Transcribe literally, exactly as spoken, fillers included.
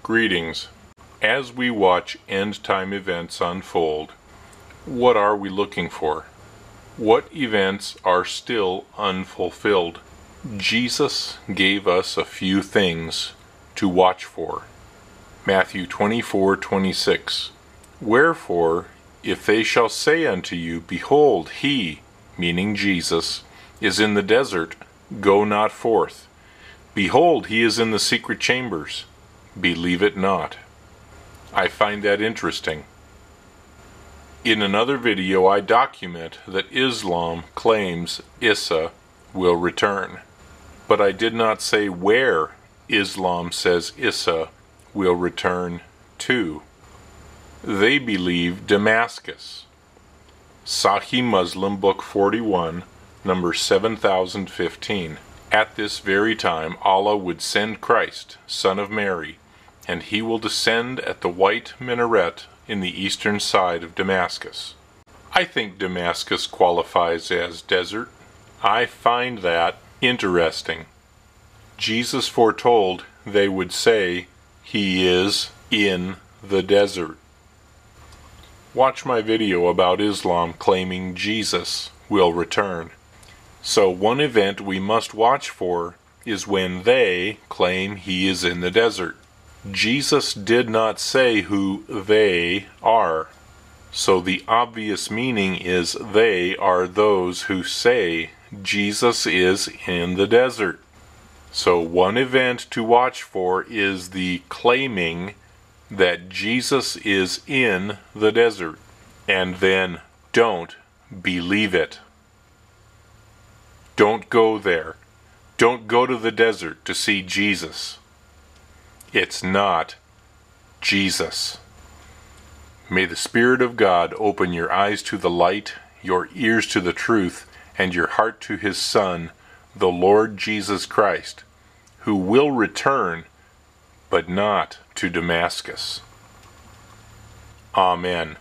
Greetings. As we watch end-time events unfold, what are we looking for? What events are still unfulfilled? Jesus gave us a few things to watch for. Matthew twenty-four twenty-six. Wherefore, if they shall say unto you, Behold, he, meaning Jesus, is in the desert, go not forth. Behold, he is in the secret chambers. Believe it not. I find that interesting. In another video, I document that Islam claims Isa will return. But I did not say where Islam says Isa will return to. They believe Damascus. Sahih Muslim, Book forty-one, number seven thousand fifteen. At this very time Allah would send Christ, son of Mary, and he will descend at the white minaret in the eastern side of Damascus. I think Damascus qualifies as desert. I find that interesting. Jesus foretold they would say he is in the desert. Watch my video about Islam claiming Jesus will return. So one event we must watch for is when they claim he is in the desert. Jesus did not say who they are. So the obvious meaning is they are those who say Jesus is in the desert. So one event to watch for is the claiming that Jesus is in the desert. And then don't believe it. Don't go there. Don't go to the desert to see Jesus. It's not Jesus. May the Spirit of God open your eyes to the light, your ears to the truth, and your heart to His Son, the Lord Jesus Christ, who will return, but not to Damascus. Amen.